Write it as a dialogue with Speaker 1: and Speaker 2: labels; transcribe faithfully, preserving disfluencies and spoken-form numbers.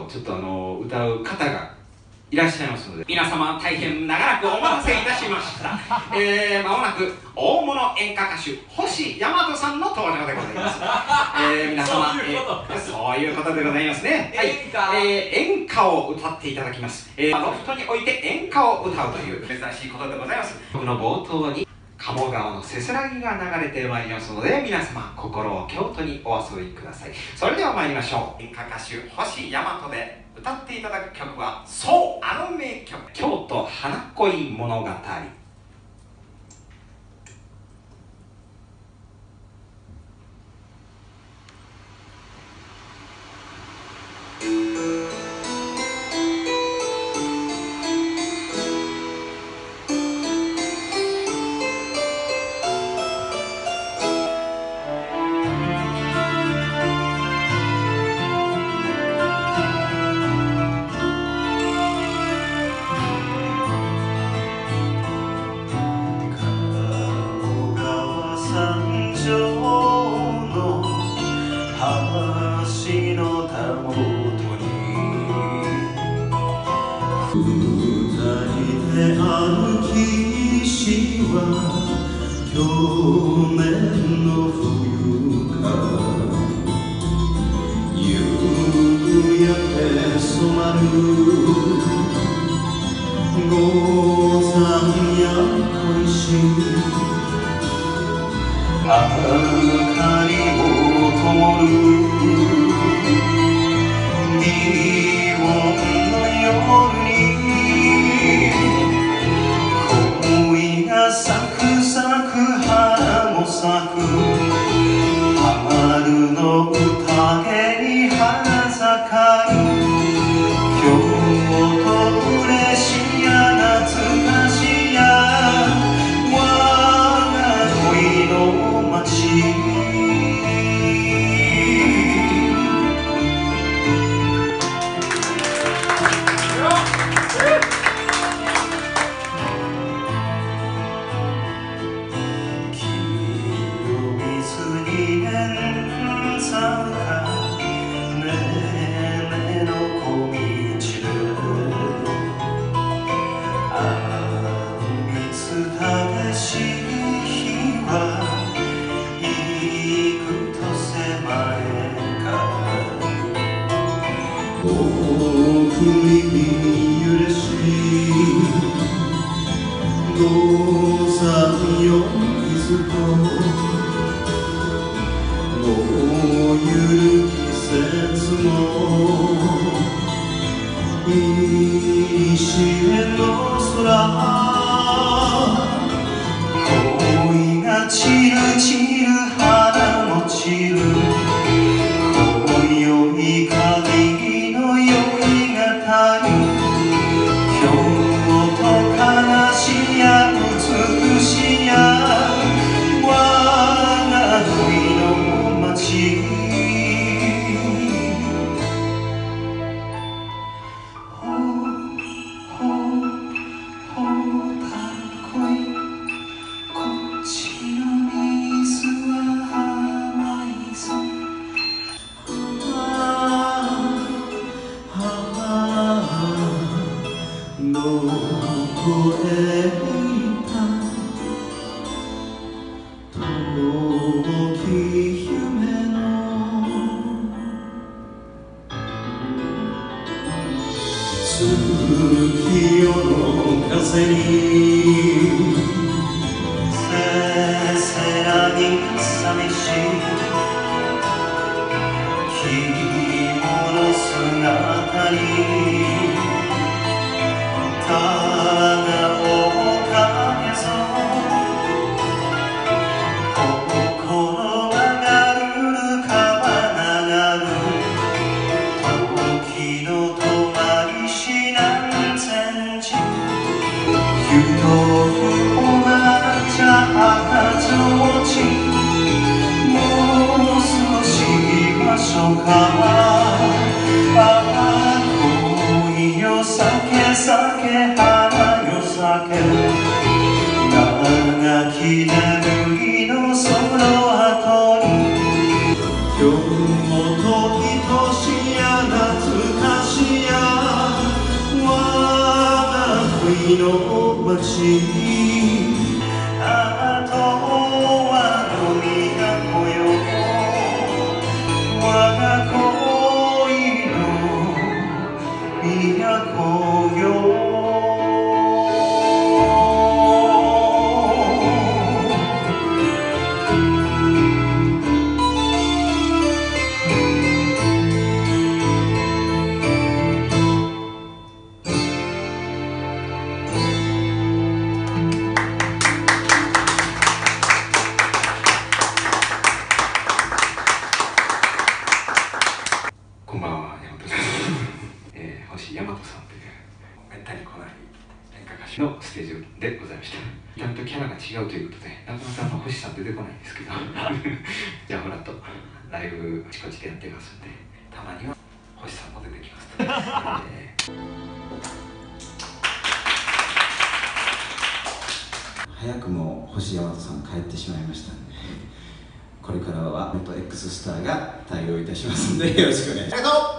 Speaker 1: をちょっとあの歌う方がいらっしゃいますので、皆様大変長らくお待たせいたしました。えー、間もなく大物演歌歌手星大和さんの登場でございます。えー、皆様そういうこと、えー、そういうことでございますね。はい、演歌、えー、演歌を歌っていただきます。えー、ロフトにおいて演歌を歌うという珍しいことでございます。僕の冒頭に鴨川のせせらぎが流れてまいりますので、皆様心を京都にお遊びください。それでは参りましょう。演歌歌手星大和で歌っていただく曲は、そう、あの名曲、京都花恋物語。
Speaker 2: 二人で歩きしは去年の冬か、夕焼け染まる五山や小石、明かりを灯る祇園の夜に恋が咲く咲く花も咲く、春の宴に花盛り、京都嬉しや懐かしや我が恋の街。奥に揺れし五山四季ともうゆる季節もいしえの空、恋が散る散る花も散る、今宵限りの酔いがたり、京都悲しや美しや我が恋の街。ほほほた恋、こっちの水は甘いぞ、どこへ行った遠き夢の月夜の風にせせらぎ寂しい君の姿にただおかげぞ、心ががるる川流る、時の止まりし何千時、湯豆腐おな茶赤ちょうちん、もう少しいましょうか。恋よ酒酒花よ酒、長き眠りのその後に、京都愛しや懐かしの街あとはの都よ我が恋の都よ
Speaker 1: こんばんは、山本です。えー、星大和さんというめったに来ない演歌歌手のステージでございました。見た目とキャラが違うということで、なかなかあの星さん出てこないんですけど、じゃあほらとライブあちこちでやってますんで、たまには星さんも出てきますと。えー、早くも星大和さん帰ってしまいましたんで、これからは元 X スターが対応いたしますんでよろしくお願いします。ありがとう。